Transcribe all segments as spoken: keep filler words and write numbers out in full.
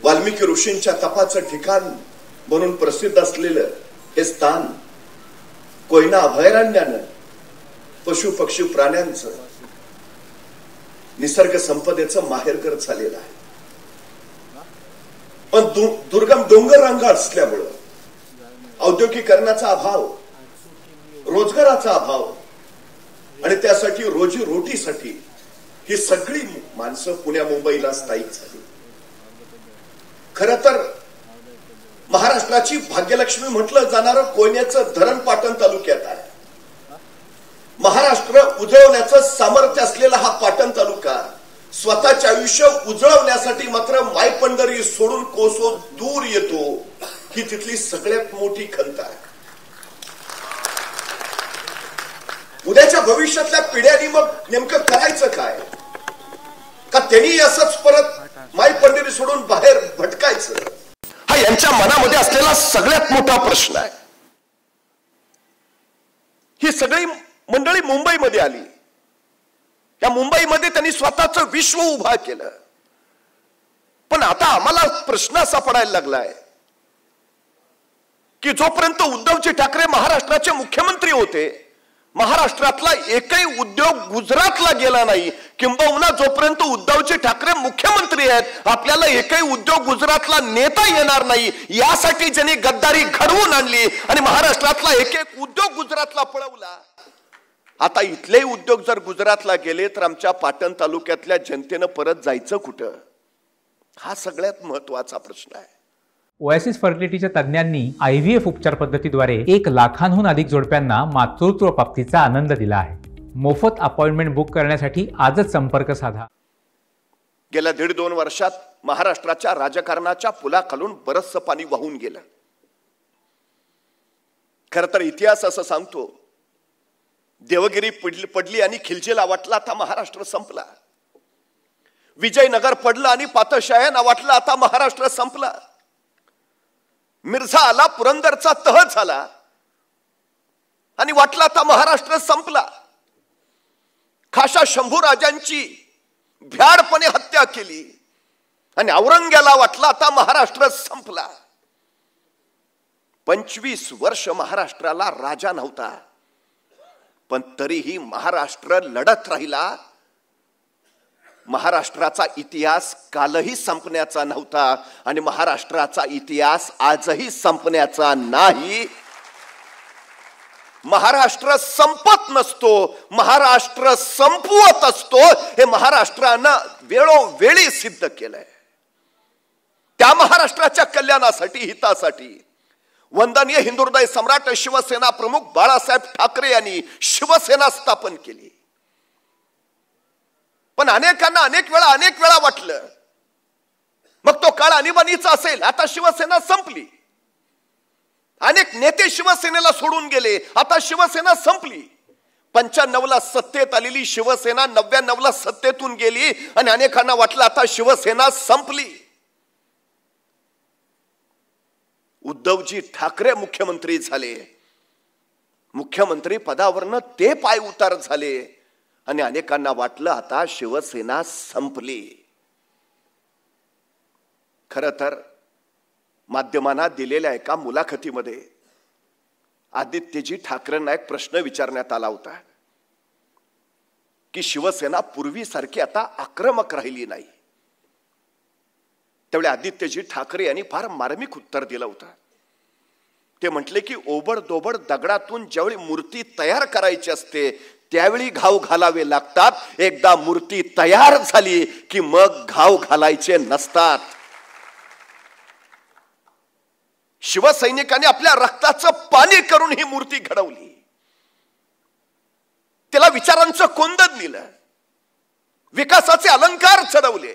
वाल्मिकी ऋषींच्या तपाचं ठिकाण म्हणून प्रसिद्ध असलेलं हे स्थान कोयना अभयारण्यानं पशु पक्षी प्राण्यांचं निसर्ग संपदेचं माहेरघर झालेलं आहे. पण दुर्गम डोंगर रांगा असल्यामुळं औद्योगिकरणाचा अभाव, रोजगाराचा अभाव आणि त्यासाठी रोजी रोटीसाठी ही सगळी माणसं पुण्या मुंबईला स्थायिक झाली. खरं तर महाराष्ट्राची भाग्यलक्ष्मी म्हटलं जाणारं कोयनेचं धरण पाटण तालुक्यात आहे. महाराष्ट्र उजळवण्याचं सामर्थ्य असलेला हा पाटण तालुका स्वतःचे आयुष्य उजळवण्यासाठी मात्र मायपंढरी सोडून कोसो दूर येतो, ही तिथली सगळ्यात मोठी खंत आहे. उद्याच्या भविष्यातल्या पिढ्यांनी मग नेमकं करायचं काय? का त्यांनी असंच परत मायपंढरी सोडून बाहेर भटकायचं? हा यांच्या मनामध्ये असलेला सगळ्यात मोठा प्रश्न आहे. ही सगळी मंडळी मुंबईमध्ये आली. या मुंबईमध्ये त्यांनी स्वतःचं विश्व उभा केलं. पण आता आम्हाला प्रश्न असा पडायला लागलाय की जोपर्यंत उद्धवजी ठाकरे महाराष्ट्राचे मुख्यमंत्री होते, महाराष्ट्रातला एकही उद्योग गुजरातला गेला नाही. किंबहुना जोपर्यंत उद्धवजी ठाकरे मुख्यमंत्री आहेत, आपल्याला एकही उद्योग गुजरातला नेता येणार नाही. यासाठी ज्यांनी गद्दारी घडवून आणली आणि महाराष्ट्रातला एक एक उद्योग गुजरातला पळवला. आता इथले उद्योग जर गुजरातला गेले तर आमच्या पाटण तालुक्यातल्या जनतेनं परत जायचं कुठं? हा सगळ्यात महत्वाचा प्रश्न आहे. ओएसिस फर्टिलिटीच्या तज्ञांनी आय व्ही एफ उपचार पद्धतीद्वारे एक लाखांहून अधिक जोडप्यांना मातृत्व प्राप्तीचा आनंद दिला आहे. मोफत अपॉइंटमेंट बुक करण्यासाठी आजच संपर्क साधा. गेल्या दीड दोन वर्षात महाराष्ट्राच्या राजकारणाच्या पुलाखालून बरचसं पाणी वाहून गेलं. खरं तर इतिहास असं सांगतो, देवगिरी पडली पडली आणि खिलजीला वाटलं आता महाराष्ट्र संपला. विजयनगर पडलं आणि पातशाह्यांना वाटलं आता महाराष्ट्र संपला. मिर्झा आला, पुरंदरचा तह झाला आणि वाटलं आता महाराष्ट्र संपला. खाशा शंभूराजांची भ्याडपणे हत्या केली आणि औरंग्याला वाटलं आता महाराष्ट्र संपला. पंचवीस वर्ष महाराष्ट्राला राजा नव्हता, पण तरीही महाराष्ट्र लढत राहिला. महाराष्ट्राचा इतिहास कालही संपण्याचा नव्हता आणि महाराष्ट्राचा इतिहास आजही संपण्याचा नाही. महाराष्ट्र संपत नसतो, महाराष्ट्र संपवत असतो. हे महाराष्ट्रानं वेळोवेळी सिद्ध केलंय. त्या महाराष्ट्राच्या कल्याणासाठी, हितासाठी वंदनीय हिंदुहृदय सम्राट शिवसेना प्रमुख बाळासाहेब ठाकरे यांनी शिवसेना स्थापन केली. पण अनेकांना अनेक वेळा अनेक वेळा वाटलं मग तो काळ आणीबाणीचा असेल, आता शिवसेना संपली. अनेक नेते शिवसेनेला सोडून गेले, आता शिवसेना संपली. पंच्याण्णव ला सत्तेत आलेली शिवसेना नव्याण्णव ला सत्तेतून गेली आणि अनेकांना वाटलं आता शिवसेना संपली. उद्धवजी ठाकरे मुख्यमंत्री झाले. मुख्यमंत्री पदावरनं ते पाय उतार झाले आणि अनेकांना वाटलं आता शिवसेना संपली. खरं तर माध्यमांना दिलेल्या एका मुलाखतीमध्ये आदित्यजी ठाकरेंना एक प्रश्न विचारण्यात आला होता की शिवसेना पूर्वीसारखी आता आक्रमक राहिली नाही. त्यावेळी आदित्यजी ठाकरे यांनी फार मार्मिक उत्तर दिलं होतं. ते म्हटले की ओबड दोबड दगडातून ज्यावेळी मूर्ती तयार करायची असते त्यावेळी घाव घालावे लागतात. एकदा मूर्ती तयार झाली की मग घाव घालायचे नसतात. शिवसैनिकांनी आपल्या रक्ताचं पाणी करून ही मूर्ती घडवली. त्याला विचारांचं कोंदण दिलं, विकासाचे अलंकार चढवले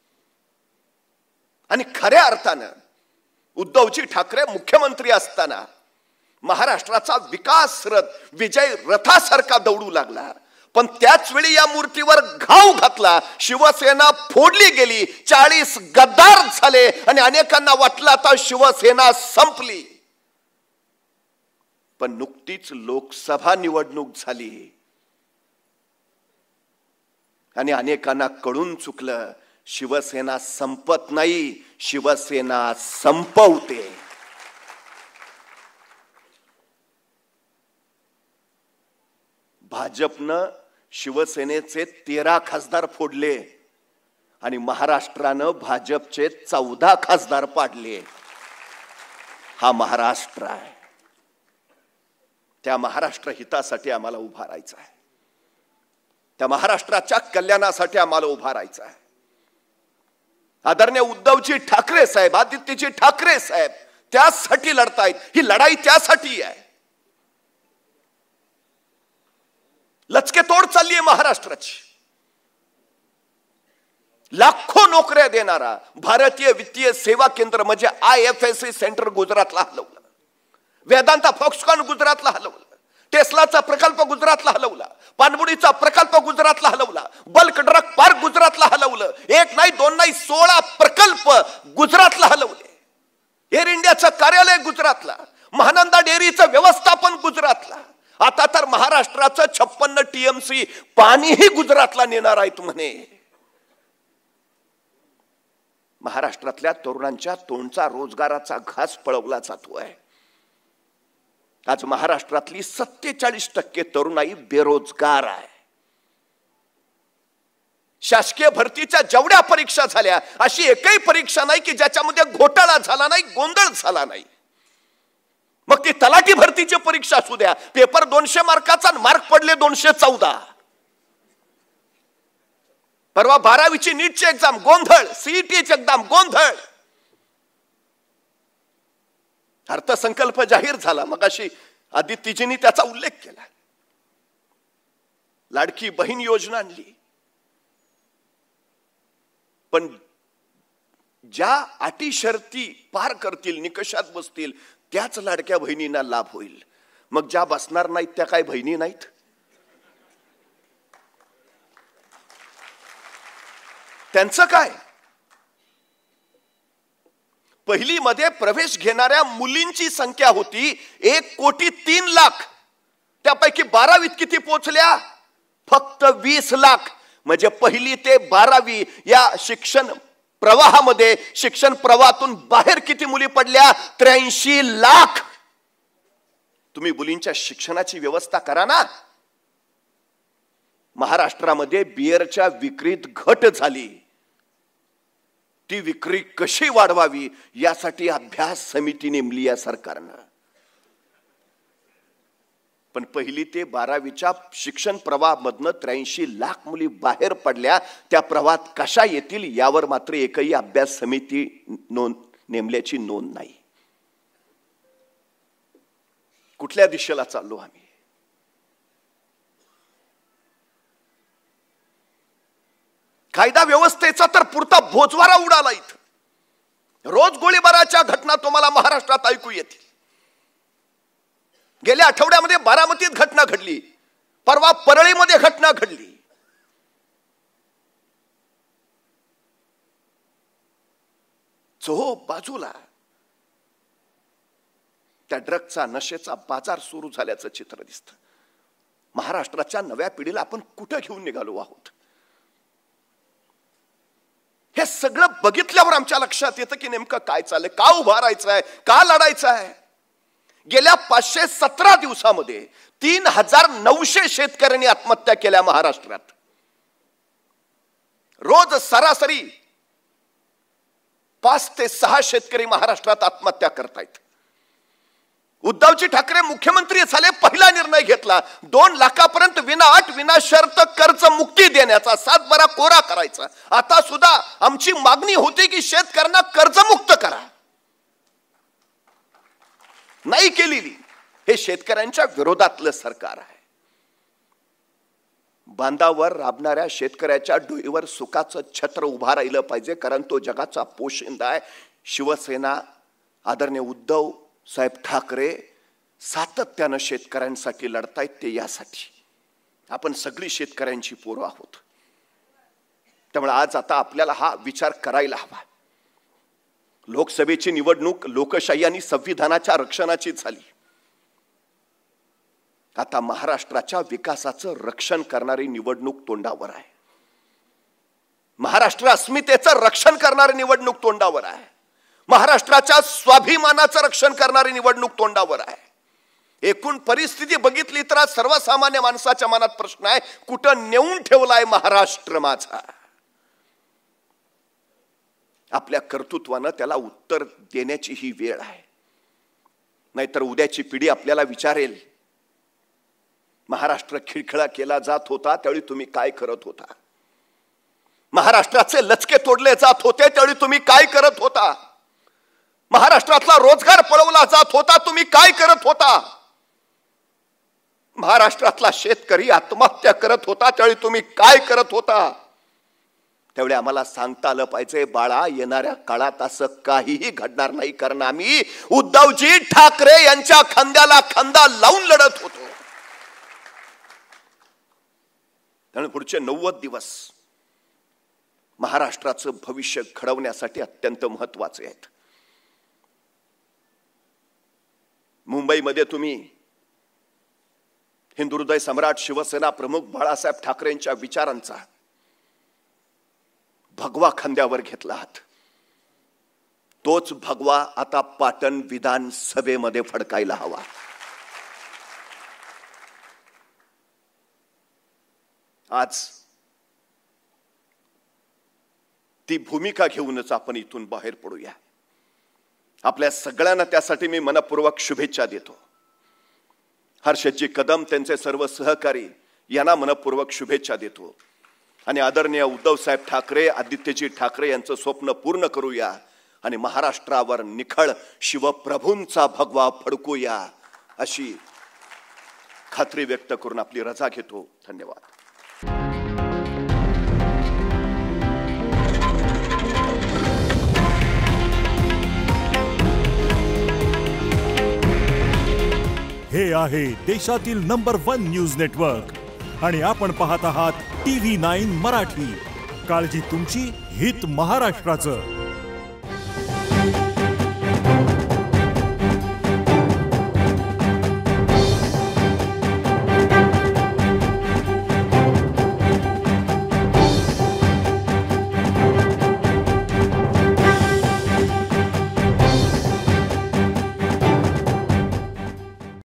आणि खऱ्या अर्थानं उद्धवजी ठाकरे मुख्यमंत्री असताना महाराष्ट्राचा विकास रथ विजय रथासारखा दौडू लागला. पण त्याच वेळी या मूर्तीवर घाव घातला, शिवसेना फोडली गेली, चाळीस गद्दार झाले आणि अनेकांना वाटलं आता शिवसेना संपली. पण नुकतीच लोकसभा निवडणूक झाली आणि अनेकांना कळून चुकलं शिवसेना संपत नाही, शिवसेना संपवते. भाजपनं शिवसेनेचे तेरा खासदार फोडले आणि महाराष्ट्रानं भाजपचे चौदा खासदार पाडले. हा महाराष्ट्र आहे. त्या महाराष्ट्र हितासाठी आम्हाला उभा राहायचं आहे. त्या महाराष्ट्राच्या कल्याणासाठी आम्हाला उभा राहायचं आहे. आदरणीय उद्धवजी ठाकरे साहेब, आदित्यजी ठाकरे साहेब त्यासाठी लढतायत. ही लढाई त्यासाठी आहे. लचके तोड चालली आहे महाराष्ट्राची. लाखो नोकऱ्या देणारा भारतीय वित्तीय सेवा केंद्र म्हणजे I F S C centre गुजरातला हलवलं. वेदांता फॉक्सकॉन गुजरातला हलवलं. टेस्लाचा प्रकल्प गुजरातला हलवला. पाणबुडीचा प्रकल्प गुजरातला हलवला. बल्क ड्रग पार्क गुजरातला हलवलं. एक नाही दोन नाही सोळा प्रकल्प गुजरातला हलवले. एअर इंडियाचं कार्यालय गुजरातला. महानंदा डेअरीचं व्यवस्थापन गुजरातला. आता तर महाराष्ट्राचं छप्पन्न टीएमसी पाणीही गुजरातला नेणार आहेत म्हणे. महाराष्ट्रातल्या तरुणांच्या तोंडचा रोजगाराचा घास पळवला जातोय. आज महाराष्ट्रातली सत्तेचाळीस टक्के तरुणाई बेरोजगार आहे. शासकीय भरतीच्या जेवढ्या परीक्षा झाल्या अशी एकही परीक्षा नाही की ज्याच्यामध्ये घोटाळा झाला नाही, गोंधळ झाला नाही. मग ती तलाठी भरतीची परीक्षा असू द्या, पेपर दोनशे मार्काचा मार्क पडले दोनशे चौदा. परवा बारावीची नीटची एक्झाम गोंधळ, सीईटीची एक्झाम गोंधळ. अर्थसंकल्प जाहीर झाला, मग अशी आदित्यजींनी त्याचा उल्लेख केला. लाडकी बहीण योजना आणली. पण ज्या अटी शर्ती पार करतील, निकषात बसतील त्याच लाडक्या बहिणींना लाभ होईल. मग ज्या बसणार नाहीत त्या काय बहिणी नाहीत? त्यांचं काय? पहिली मध्ये प्रवेश घेणाऱ्या मुलींची संख्या होती एक कोटी तीन लाख. त्यापैकी बारावीत किती पोहोचल्या? फक्त वीस लाख. म्हणजे पहिली ते बारावी या शिक्षण प्रवाहामध्ये, शिक्षण प्रवाहातून बाहेर किती मुली पडल्या? त्र्याऐंशी लाख. तुम्ही मुलींच्या शिक्षणाची व्यवस्था करा ना. महाराष्ट्रामध्ये बिअरच्या विक्रीत घट झाली. ती विक्री कशी वाढवावी यासाठी अभ्यास समिती नेमली या सरकारनं. पण पहिली ते बारावीच्या शिक्षण प्रवाहामधनं त्र्याऐंशी लाख मुली बाहेर पडल्या. त्या प्रवाहात कशा येतील यावर मात्र एकही अभ्यास समिती नोंद नेमल्याची नोंद नाही. कुठल्या दिशेला चाललो आम्ही? कायदा व्यवस्थेचा तर पुरता बोजवारा उडाला. इथं रोज गोळीबाराच्या घटना तुम्हाला महाराष्ट्रात ऐकू येतील. गेल्या आठवड्यामध्ये बारामतीत घटना घडली. परवा परळीमध्ये घटना घडली. चोहो बाजूला त्या ड्रगचा, नशेचा बाजार सुरू झाल्याचं चित्र दिसतं. महाराष्ट्राच्या नव्या पिढीला आपण कुठं घेऊन निघालो आहोत? हे सगळं बघितल्यावर आमच्या लक्षात येतं की नेमकं काय चाललंय, का उभा राहायचं आहे, का लढायचं आहे. गेल्या पाचशे सतरा दिवसामध्ये तीन हजार नऊशे शेतकऱ्यांनी आत्महत्या केल्या महाराष्ट्रात. रोज सरासरी पाच ते सहा शेतकरी महाराष्ट्रात आत्महत्या करतायत. उद्धवजी ठाकरे मुख्यमंत्री झाले, पहिला निर्णय घेतला दोन लाखापर्यंत विना अट विना शर्त कर्ज मुक्ती देण्याचा, सातबारा कोरा करायचा. आता सुद्धा आमची मागणी होती की शेतकऱ्यांना कर्जमुक्त करा. नाही केलेली. हे शेतकऱ्यांच्या विरोधातलं सरकार आहे. बांधावर राबणाऱ्या शेतकऱ्याच्या डोईवर सुखाचं छत्र उभा राहिलं पाहिजे, कारण तो जगाचा पोशिंदा आहे. शिवसेना आदरणीय उद्धव साहेब ठाकरे सातत्यानं शेतकऱ्यांसाठी लढतायत. ते यासाठी आपण सगळी शेतकऱ्यांची पोरं आहोत. त्यामुळे आज आता आपल्याला हा विचार करायला हवा. लोकसभेची निवडणूक लोकशाही आणि संविधानाच्या रक्षणाची झाली. आता महाराष्ट्राच्या विकासाचं रक्षण करणारी निवडणूक तोंडावर आहे. महाराष्ट्र अस्मितेचं रक्षण करणारी निवडणूक तोंडावर आहे. महाराष्ट्राच्या स्वाभिमानाचं रक्षण करणारी निवडणूक तोंडावर आहे. एकूण परिस्थिती बघितली तर आज सर्वसामान्य माणसाच्या मनात प्रश्न आहे, कुठं नेऊन ठेवलाय महाराष्ट्र माझा. आपल्या कर्तृत्वानं त्याला उत्तर देण्याची ही वेळ आहे. नाहीतर उद्याची पिढी आपल्याला विचारेल, महाराष्ट्र खिळखिळा केला जात होता त्यावेळी तुम्ही काय करत होता. महाराष्ट्राचे लचके तोडले जात होते त्यावेळी तुम्ही काय करत होता. महाराष्ट्रातला रोजगार पळवला जात होता, तुम्ही काय करत होता. महाराष्ट्रातला शेतकरी आत्महत्या करत होता त्यावेळी तुम्ही काय करत होता. त्यावेळी आम्हाला सांगता आलं पाहिजे, बाळा येणाऱ्या काळात असं काहीही घडणार नाही, कारण आम्ही उद्धवजी ठाकरे यांच्या खांद्याला खांदा लावून लढत होतो. त्यामुळे पुढचे नव्वद दिवस महाराष्ट्राचं भविष्य घडवण्यासाठी अत्यंत महत्वाचे आहेत. मुंबईमध्ये तुम्ही हिंदुहृदय सम्राट शिवसेना प्रमुख बाळासाहेब ठाकरेंच्या विचारांचा भगवा खांद्यावर घेतला आहात. तोच भगवा आता पाटण विधानसभेमध्ये फडकायला हवा. आज ती भूमिका घेऊनच आपण इथून बाहेर पडूया. आपल्या सगळ्यांना त्यासाठी मी मनपूर्वक शुभेच्छा देतो. हर्षजी कदम त्यांचे सर्व सहकारी यांना मनपूर्वक शुभेच्छा देतो. आणि आदरणीय उद्धव साहेब ठाकरे, आदित्यजी ठाकरे यांचं स्वप्न पूर्ण करूया आणि महाराष्ट्रावर निखळ शिवप्रभूंचा भगवा फडकूया अशी खात्री व्यक्त करून आपली रजा घेतो. धन्यवाद. हे आहे देशातील नंबर वन न्यूज नेटवर्क आणि आपण पाहत आहात टी व्ही नाईन मराठी. काळजी तुमची, हित महाराष्ट्राचं.